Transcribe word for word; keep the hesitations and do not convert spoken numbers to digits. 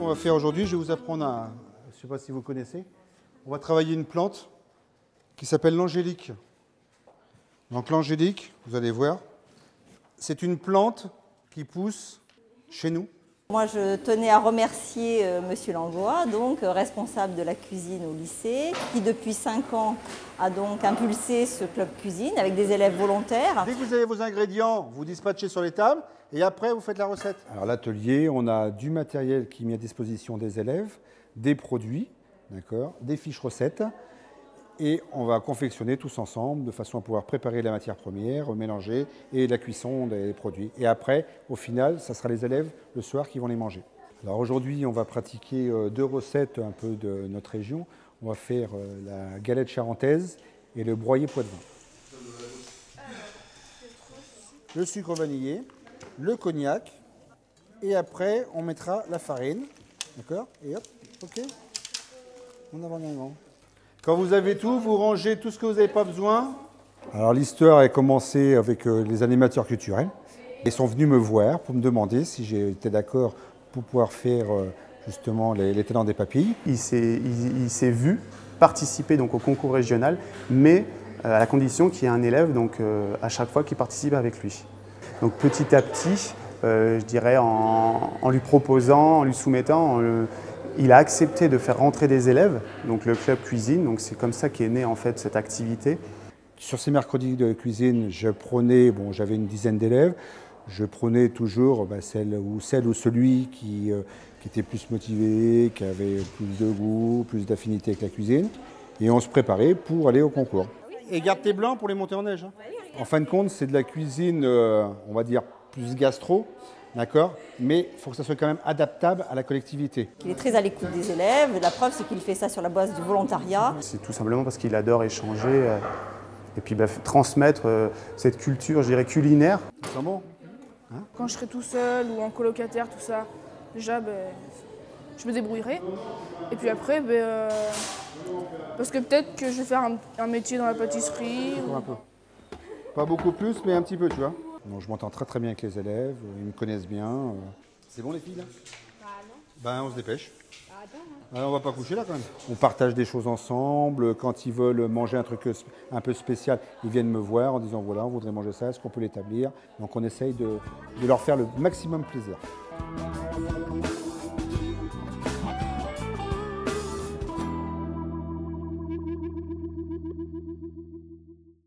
qu'on va faire aujourd'hui, je vais vous apprendre à... Je ne sais pas si vous connaissez. On va travailler une plante qui s'appelle l'angélique. Donc l'angélique, vous allez voir, c'est une plante qui pousse chez nous. Moi, je tenais à remercier euh, Monsieur Langlois, donc euh, responsable de la cuisine au lycée, qui depuis cinq ans a donc impulsé ce club cuisine avec des élèves volontaires. Dès que vous avez vos ingrédients, vous dispatchez sur les tables et après vous faites la recette. Alors l'atelier, on a du matériel qui est mis à disposition des élèves, des produits, d'accord, des fiches recettes. Et on va confectionner tous ensemble de façon à pouvoir préparer la matière première, mélanger et la cuisson des produits. Et après, au final, ça sera les élèves le soir qui vont les manger. Alors aujourd'hui, on va pratiquer deux recettes un peu de notre région. On va faire la galette charentaise et le broyé pois de vin. Le sucre vanillé, le cognac et après, on mettra la farine. D'accord? Et hop, ok. On avance bien grand. Quand vous avez tout, vous rangez tout ce que vous n'avez pas besoin. Alors l'histoire a commencé avec euh, les animateurs culturels. Ils sont venus me voir pour me demander si j'étais d'accord pour pouvoir faire euh, justement les, les talents des papilles. Il s'est il, il s'est vu participer donc au concours régional, mais euh, à la condition qu'il y ait un élève donc, euh, à chaque fois qui participe avec lui. Donc petit à petit, euh, je dirais en, en lui proposant, en lui soumettant, en le, il a accepté de faire rentrer des élèves, donc le club cuisine, donc c'est comme ça qu'est née en fait cette activité. Sur ces mercredis de cuisine, je prenais, bon, j'avais une dizaine d'élèves, je prenais toujours bah, celle, ou celle ou celui qui, euh, qui était plus motivé, qui avait plus de goût, plus d'affinité avec la cuisine, et on se préparait pour aller au concours. Et garde tes blancs pour les monter en neige. Hein. En fin de compte, c'est de la cuisine, euh, on va dire, plus gastro. D'accord, mais il faut que ça soit quand même adaptable à la collectivité. Il est très à l'écoute des élèves. La preuve, c'est qu'il fait ça sur la base du volontariat. C'est tout simplement parce qu'il adore échanger euh, et puis bah, transmettre euh, cette culture, je dirais, culinaire. C'est bon hein? Quand je serai tout seul ou en colocataire, tout ça, déjà, ben, je me débrouillerai. Et puis après, ben, euh, parce que peut-être que je vais faire un, un métier dans la pâtisserie. Ou... Un peu. Pas beaucoup plus, mais un petit peu, tu vois. Donc, je m'entends très très bien avec les élèves, ils me connaissent bien. C'est bon les filles là? Ah non. Ben on se dépêche. Ah non. Alors, on va pas coucher là quand même. On partage des choses ensemble, quand ils veulent manger un truc un peu spécial, ils viennent me voir en disant voilà on voudrait manger ça, est-ce qu'on peut l'établir? Donc on essaye de, de leur faire le maximum plaisir.